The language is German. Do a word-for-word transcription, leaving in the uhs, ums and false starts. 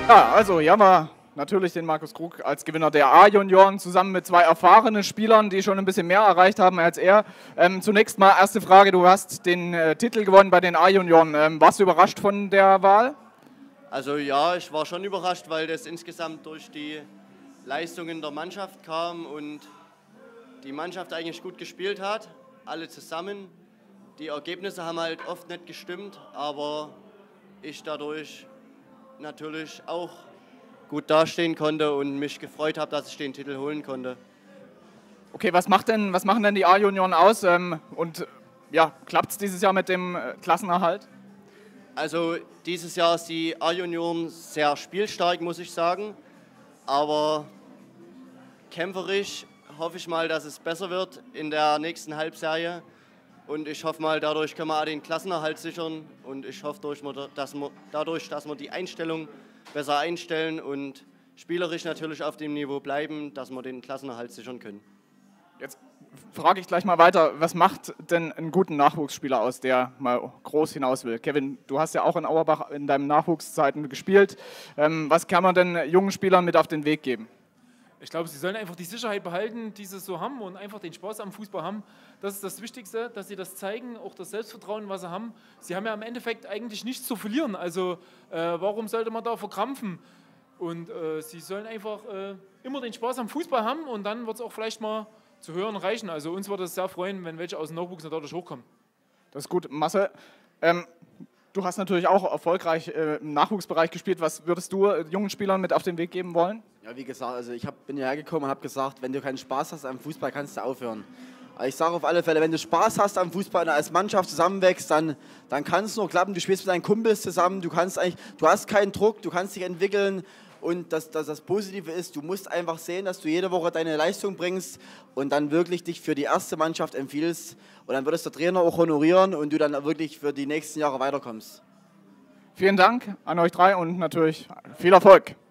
Ja, also hier haben wir natürlich den Markus Krug als Gewinner der A-Junioren zusammen mit zwei erfahrenen Spielern, die schon ein bisschen mehr erreicht haben als er. Ähm, zunächst mal erste Frage, du hast den äh, Titel gewonnen bei den A-Junioren. Ähm, warst du überrascht von der Wahl? Also ja, ich war schon überrascht, weil das insgesamt durch die Leistungen der Mannschaft kam und die Mannschaft eigentlich gut gespielt hat, alle zusammen. Die Ergebnisse haben halt oft nicht gestimmt, aber ich dadurch natürlich auch gut dastehen konnte und mich gefreut habe, dass ich den Titel holen konnte. Okay, was, macht denn, was machen denn die A-Junioren aus ähm, und ja, klappt es dieses Jahr mit dem äh, Klassenerhalt? Also dieses Jahr ist die A-Junioren sehr spielstark, muss ich sagen, aber kämpferisch hoffe ich mal, dass es besser wird in der nächsten Halbserie. Und ich hoffe mal, dadurch können wir auch den Klassenerhalt sichern. Und ich hoffe, dass wir, dadurch, dass wir die Einstellung besser einstellen und spielerisch natürlich auf dem Niveau bleiben, dass wir den Klassenerhalt sichern können. Jetzt frage ich gleich mal weiter, was macht denn einen guten Nachwuchsspieler aus, der mal groß hinaus will? Kevin, du hast ja auch in Auerbach in deinen Nachwuchszeiten gespielt. Ähm, was kann man denn jungen Spielern mit auf den Weg geben? Ich glaube, sie sollen einfach die Sicherheit behalten, die sie so haben und einfach den Spaß am Fußball haben. Das ist das Wichtigste, dass sie das zeigen, auch das Selbstvertrauen, was sie haben. Sie haben ja im Endeffekt eigentlich nichts zu verlieren, also äh, warum sollte man da verkrampfen? Und äh, sie sollen einfach äh, immer den Spaß am Fußball haben und dann wird es auch vielleicht mal zu hören reichen. Also uns würde es sehr freuen, wenn welche aus dem Nachwuchs dadurch hochkommen. Das ist gut. Marcel, ähm, du hast natürlich auch erfolgreich äh, im Nachwuchsbereich gespielt. Was würdest du äh, jungen Spielern mit auf den Weg geben wollen? Ja, wie gesagt, also ich hab, bin hierher gekommen und habe gesagt, wenn du keinen Spaß hast am Fußball, kannst du aufhören. Aber ich sage auf alle Fälle, wenn du Spaß hast am Fußball und als Mannschaft zusammenwächst, dann, dann kann es nur klappen. Du spielst mit deinen Kumpels zusammen, du, kannst eigentlich, du hast keinen Druck, du kannst dich entwickeln. Und das, das, das Positive ist, du musst einfach sehen, dass du jede Woche deine Leistung bringst und dann wirklich dich für die erste Mannschaft empfiehlst. Und dann wird es der Trainer auch honorieren und du dann wirklich für die nächsten Jahre weiterkommst. Vielen Dank an euch drei und natürlich viel Erfolg.